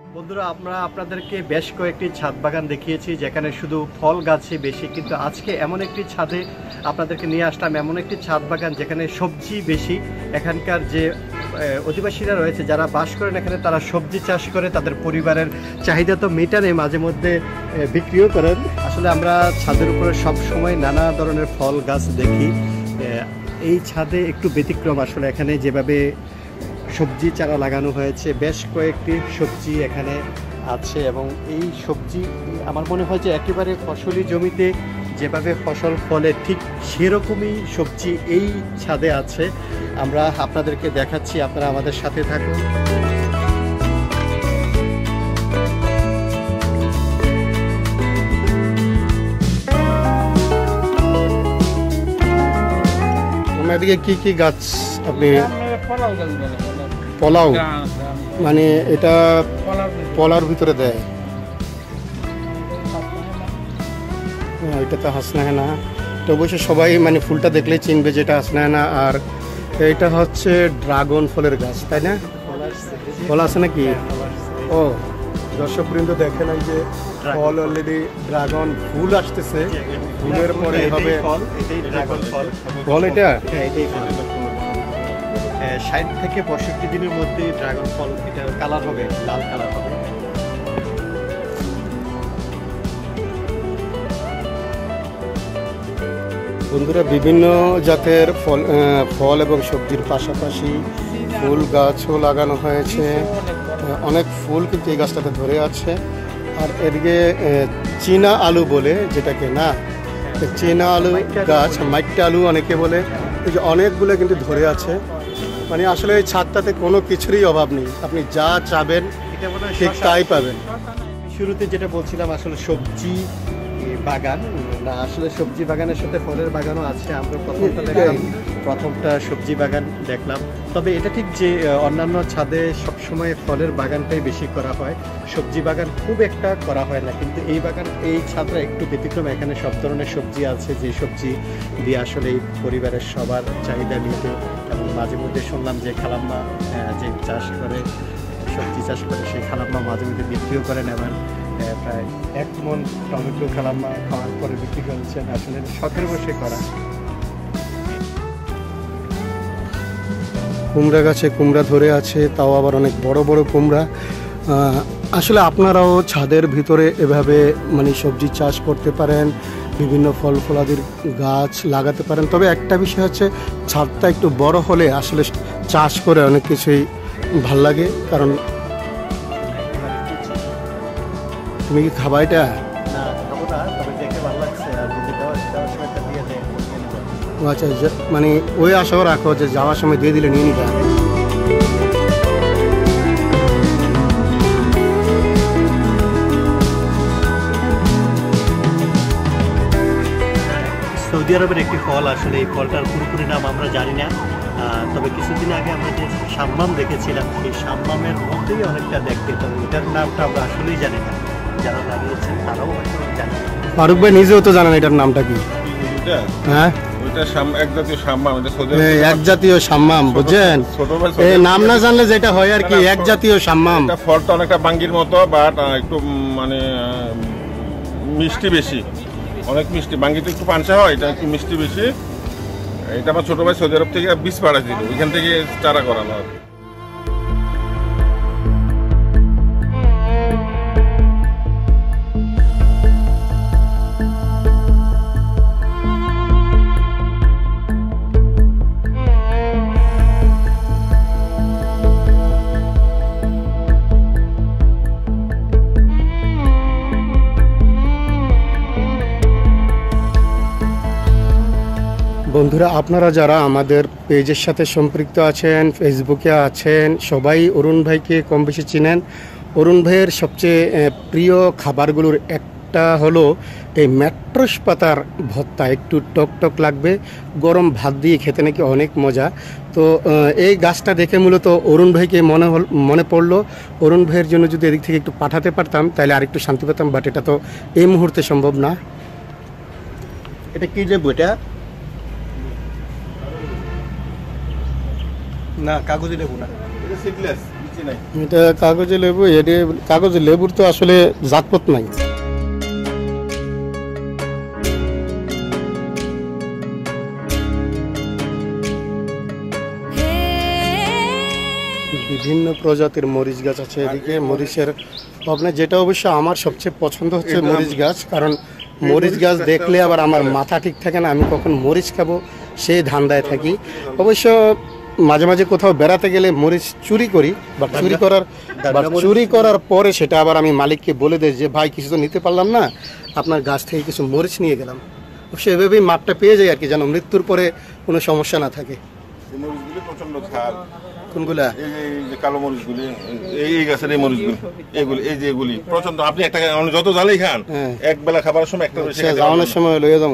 বন্ধুরা, আমরা আপনাদেরকে বেশ কয়েকটি ছাদ বাগান দেখিয়েছি যেখানে শুধু ফল গাছই বেশি, কিন্তু আজকে এমন একটি ছাদে আপনাদেরকে নিয়ে আসলাম, এমন একটি ছাদ বাগান যেখানে সবজি বেশি। এখানকার যে অধিবাসীরা রয়েছে যারা বাস করেন এখানে, তারা সবজি চাষ করে তাদের পরিবারের চাহিদা তো মেটানে, মাঝে মধ্যে বিক্রিও করেন। আসলে আমরা ছাদের উপরে সব সময় নানা ধরনের ফল গাছ দেখি, এই ছাদে একটু ব্যতিক্রম। আসলে এখানে যেভাবে সবজি চারা লাগানো হয়েছে, বেশ কয়েকটি সবজি এখানে আছে, এবং এই সবজি আমার মনে হয় যে একেবারে ফসলি জমিতে যেভাবে ফসল ফলে ঠিক সেরকমই সবজি এই ছাদে আছে। আমরা আপনাদেরকে দেখাচ্ছি, আপনারা আমাদের সাথে থাকুন। এদিকে কি কি গাছ আপনি? পলাও, মানে এটা পলার ভিতরে দেয়, এটা তো হাসনাহেনা। তো অবশ্য সবাই মানে ফুলটা দেখলে চিনবে যেটা হাসনাহেনা। আর এটা হচ্ছে ড্রাগন ফলের গাছ, তাই না? ফল আছে নাকি? ও দর্শকবৃন্দ দেখেন, এই যে ফল অলরেডি ড্রাগন ফুল আসতেছে, ফুলের পরে হবে ফল। এটা 60 থেকে 65 দিনের মধ্যে ড্রাগন ফল এটা কালার হবে, লাল কালার হবে। বন্ধুরা, বিভিন্ন জাতের ফল এবং সবজির পাশাপাশি ফুল গাছও লাগানো হয়েছে। অনেক ফুল কিন্তু এই গাছটাতে ধরে আছে। আর এদিকে চীনা আলু বলে যেটাকে, না চীনা আলু গাছ, মাইট্টা আলু অনেকে বলে, এই যে অনেকগুলো কিন্তু ধরে আছে। মানে আসলে এই ছাদটাতে কোনো কিছুরই অভাব নেই, আপনি যা চাবেন ঠিক তাই পাবেন। শুরুতে যেটা বলছিলাম, আসলে সবজি বাগান না, আসলে সবজি বাগানের সাথে ফলের বাগানও আছে। আমরা প্রথমটা সবজি বাগান দেখলাম। তবে এটা ঠিক যে অন্যান্য ছাদে সবসময় ফলের বাগানটাই বেশি করা হয়, সবজি বাগান খুব একটা করা হয় না। কিন্তু এই ছাদটা একটু ব্যতিক্রম, এখানে সব ধরনের সবজি আছে, যে সবজি দিয়ে আসলে এই পরিবারের সবার চাহিদা মিটে। এবং মাঝে মধ্যে শুনলাম যে খালাম্মা যে চাষ করে, সবজি চাষ করে, সেই খালাম্মা মাঝে মধ্যে বিক্রিও করেন। এবার প্রায় 1 মণ টমেটো খালাম্মা খাওয়ার পরে বিক্রি করছেন। আসলে শখের বসে করা। কুমড়া গাছে কুমড়া ধরে আছে, তাও আবার অনেক বড় বড় কুমড়া। আসলে আপনারাও ছাদের ভিতরে এভাবে মানে সবজি চাষ করতে পারেন, বিভিন্ন ফল ফলাদির গাছ লাগাতে পারেন। তবে একটা বিষয় হচ্ছে, ছাদটা একটু বড় হলে আসলে চাষ করে অনেক কিছুই ভাল লাগে। কারণ তুমি কি খাবা এটা? আচ্ছা, মানে ওই আশাও রাখো যে যাওয়ার সময় দিয়ে দিলে নিয়ে নিবা। সৌদি আরবের একটি ফল, আসলে এই ফলটার পুরোপুরি নাম আমরা জানি না। তবে কিছুদিন আগে আমরা যে শাম্মাম দেখেছিলাম, সেই শাম্মামের মধ্যেই অনেকটা দেখতে, তবে এটার নামটা আমরা আসলেই জানি না। যারা লাগিয়েছেন তারাও হয়তো জানে। ফারুক ভাই নিজেও তো জানেন এটার নামটা কি? হ্যাঁ, এক জাতীয় শাম্মাম, বুঝছেন? এই নাম না জানলে যেটা হয় আর কি, এক জাতীয় শাম্মাম। ফলটা অনেকটা বাঙ্গির মতো, বাট একটু মানে মিষ্টি বেশি, অনেক মিষ্টি। বাঙ্গিতে একটু পাঞ্চা হয়, এটা একটু মিষ্টি বেশি। এটা আমার ছোট ভাই সৌদি আরব থেকে বীজ পাঠাচ্ছিল, এখান থেকে চারা করানো হয়। বন্ধুরা, আপনারা যারা আমাদের পেজের সাথে সম্পৃক্ত আছেন, ফেসবুকে আছেন, সবাই অরুণ ভাইকে কম বেশি চিনেন। অরুণ ভাইয়ের সবচেয়ে প্রিয় খাবারগুলোর একটা হলো এই ম্যাট্রস পাতার ভর্তা। একটু টক টক লাগবে, গরম ভাত দিয়ে খেতে নাকি অনেক মজা। তো এই গাছটা দেখে মূলত অরুণ ভাইকে মনে পড়লো। অরুণ ভাইয়ের জন্য যদি এদিক থেকে একটু পাঠাতে পারতাম তাহলে আরেকটু শান্তি পেতাম, বাট এটা তো এই মুহূর্তে সম্ভব না। এটা কি লেবু? এটা না, কাগজি লেবু না, এটা সিডলেস। কিছু নাই। এটা কাগজে লেবু, এটা কাগজে লেবুর তো আসলে জাতপত নাই। বিভিন্ন প্রজাতির মরিচ গাছ আছে এদিকে। মরিচের আপনার যেটা অবশ্য আমার সবচেয়ে পছন্দ হচ্ছে মরিচ গাছ, কারণ মরিচ গাছ দেখলে আবার আমার মাথা ঠিক থাকে না, আমি কখন মরিচ খাবো সেই ধান্দায় থাকি। অবশ্য মাঝে মাঝে কোথাও বেড়াতে গেলে মরিচ চুরি করি, বা চুরি করার পরে সেটা আবার আমি মালিককে বলে দিই যে ভাই কিছু তো নিতে পারলাম না, আপনার গাছ থেকে কিছু মরিচ নিয়ে গেলাম। অবশ্য এভাবেই মাঠটা পেয়ে যাই আর কি, যেন মৃত্যুর পরে কোনো সমস্যা না থাকে। মরিচগুলি প্রচন্ড ঝাল। কোনগুলা? এই যে কালো মরিচগুলি, এই গাছের এই মরিচগুলি, এগুলি, এই যে এগুলি প্রচন্ড। আপনি একটা যত ঝালই খান, এক বেলা খাবার সময় একটা যাওয়ানোর সময় লয়ে যাবো।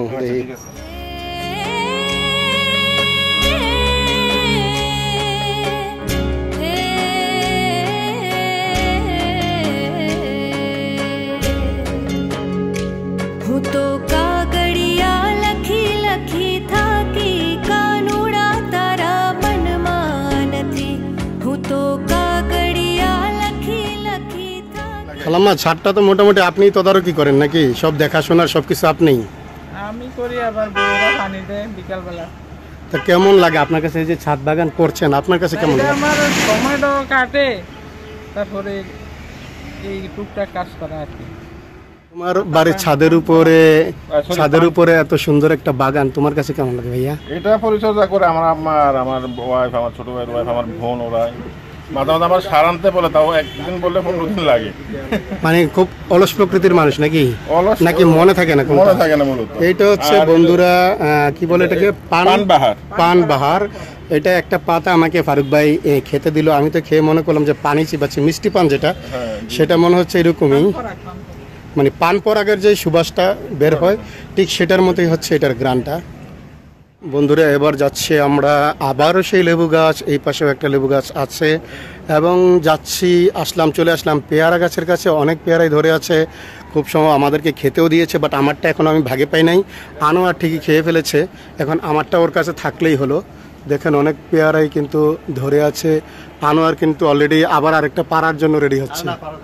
খালাম্মা, ছাদটা তো মোটামুটি আপনি তদারকি করেন নাকি? সব দেখাশোনার সবকিছু আপনিই? আমি করি, আবার বউরা পানি দেয় বিকালবেলা। তা কেমন লাগে আপনার কাছে এই যে ছাদ বাগান করছেন, আপনার কাছে কেমন লাগে? আমার সময়টাও কাটে, তারপরে এই টুকটাক কাজ করা আর কি। তোমার বাড়ির ছাদের উপরে এত সুন্দর একটা বাগান, তোমার কাছে কেমন লাগে ভাইয়া? এটা পরিচর্যা করে আমার ওয়াইফ, আমার ছোট ভাইয়ের ওয়াইফ, আমার বোন, ওরা মাঝে মাঝে আমার সার আনতে বলে, তাও একদিন বললে 15 দিন লাগে। মানে খুব অলস প্রকৃতির মানুষ নাকি? নাকি মনে থাকে না? মনে থাকে না মূলত। এইটা হচ্ছে বন্ধুরা কি বলে এটাকে, পানবাহার। এটা একটা পাতা আমাকে ফারুক ভাই খেতে দিল, আমি তো খেয়ে মনে করলাম যে পানি চিবাচ্ছি, মিষ্টি পান যেটা, সেটা মনে হচ্ছে এরকমই। মানে পান পরাগের যে সুবাসটা বের হয় ঠিক সেটার মতোই হচ্ছে এটার গ্রানটা। বন্ধুরা এবার যাচ্ছে আমরা আবারও সেই লেবু গাছ, এই পাশেও একটা লেবু গাছ আছে, এবং চলে আসলাম পেয়ারা গাছের কাছে। অনেক পেয়ারাই ধরে আছে, খুব সময় আমাদেরকে খেতেও দিয়েছে, বাট আমারটা এখন আমি ভাগে পাই নাই। আনোয়ার ঠিকই খেয়ে ফেলেছে, এখন আমারটা ওর কাছে থাকলেই হলো। দেখেন অনেক পেয়ারাই কিন্তু ধরে আছে। আনোয়ার কিন্তু অলরেডি আবার আরেকটা পাড়ার জন্য রেডি হচ্ছে।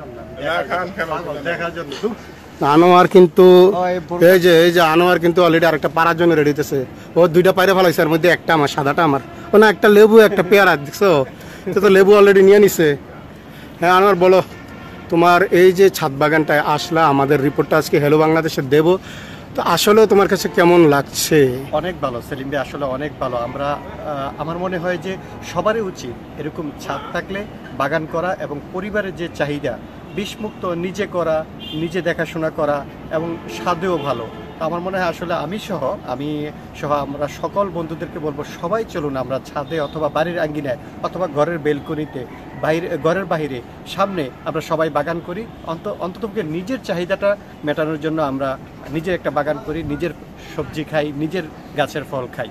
আনোয়ার কিন্তু এই যে আনোয়ার কিন্তু অলরেডি আরেকটা পাড়ার জন্য রেডি হতেছে। ও 2টা পায়রা ফেলাইছে, এর মধ্যে একটা আমার, সাদাটা আমার। ও না, একটা লেবু একটা পেয়ারা, দেখছো তো লেবু অলরেডি নিয়ে নিছে। হ্যাঁ আনোয়ার বলো, তোমার এই যে ছাদ বাগানটায় আসলা, আমাদের রিপোর্টটা আজকে হ্যালো বাংলাদেশে দেব, তো আসলেও তোমার কাছে কেমন লাগছে? অনেক ভালো সেলিম ভাই, আসলে অনেক ভালো। আমার মনে হয় যে সবারই উচিত এরকম ছাদ থাকলে বাগান করা, এবং পরিবারের যে চাহিদা বিষমুক্ত নিজে করা, নিজে দেখাশোনা করা, এবং স্বাদেও ভালো। আমার মনে হয় আসলে আমি সহ আমরা সকল বন্ধুদেরকে বলবো, সবাই চলুন আমরা ছাদে অথবা বাড়ির আঙ্গিনায় অথবা ঘরের বেলকনিতে, ঘরের বাইরে, সামনে আমরা সবাই বাগান করি। অন্ততপক্ষে নিজের চাহিদাটা মেটানোর জন্য আমরা নিজের একটা বাগান করি, নিজের সবজি খাই, নিজের গাছের ফল খাই।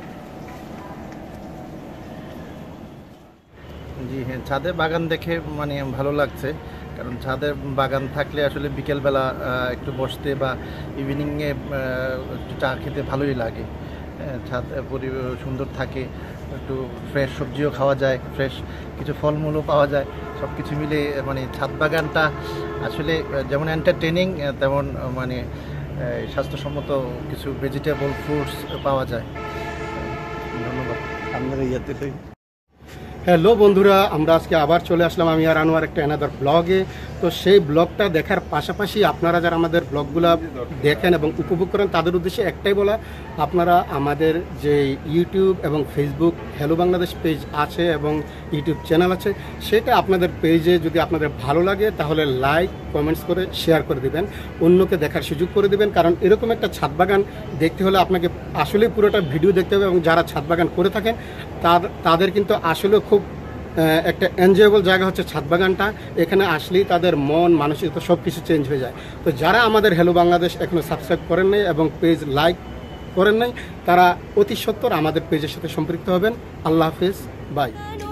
জি হ্যাঁ, ছাদে বাগান দেখে মানে ভালো লাগছে, কারণ ছাদে বাগান থাকলে আসলে বিকেলবেলা একটু বসতে বা ইভিনিংয়ে একটু চা খেতে ভালোই লাগে। ছাদ সুন্দর থাকে, একটু ফ্রেশ সবজিও খাওয়া যায়, ফ্রেশ কিছু ফলমূলও পাওয়া যায়। সব কিছু মিলে মানে ছাদ বাগানটা আসলে যেমন এন্টারটেনিং, তেমন মানে স্বাস্থ্যসম্মত কিছু ভেজিটেবল ফ্রুটস পাওয়া যায়। ধন্যবাদ। আপনারা ইয়াতে হ্যালো বন্ধুরা, আমরা আজকে আবার চলে আসলাম আমি আর আনোয়ার একটা অ্যানাদার ব্লগে। তো সেই ব্লগটা দেখার পাশাপাশি আপনারা যারা আমাদের ব্লগগুলো দেখেন এবং উপভোগ করেন, তাদের উদ্দেশ্যে একটাই বলা, আপনারা আমাদের যে ইউটিউব এবং ফেসবুক হ্যালো বাংলাদেশ পেজ আছে এবং ইউটিউব চ্যানেল আছে, সেটা আপনাদের পেজে যদি আপনাদের ভালো লাগে তাহলে লাইক কমেন্টস করে শেয়ার করে দেবেন, অন্যকে দেখার সুযোগ করে দেবেন। কারণ এরকম একটা ছাদ বাগান দেখতে হলে আপনাকে আসলে পুরোটা ভিডিও দেখতে হবে, এবং যারা ছাদ বাগান করে থাকেন তাদের কিন্তু আসলে খুব একটা এনজয়েবল জায়গা হচ্ছে ছাদ বাগানটা। এখানে আসলেই তাদের মন মানসিকতা সব কিছু চেঞ্জ হয়ে যায়। তো যারা আমাদের হ্যালো বাংলাদেশ এখনও সাবস্ক্রাইব করেন নাই এবং পেজ লাইক করেন নাই, তারা অতি সত্বর আমাদের পেজের সাথে সম্পৃক্ত হবেন। আল্লাহ হাফেজ, বাই।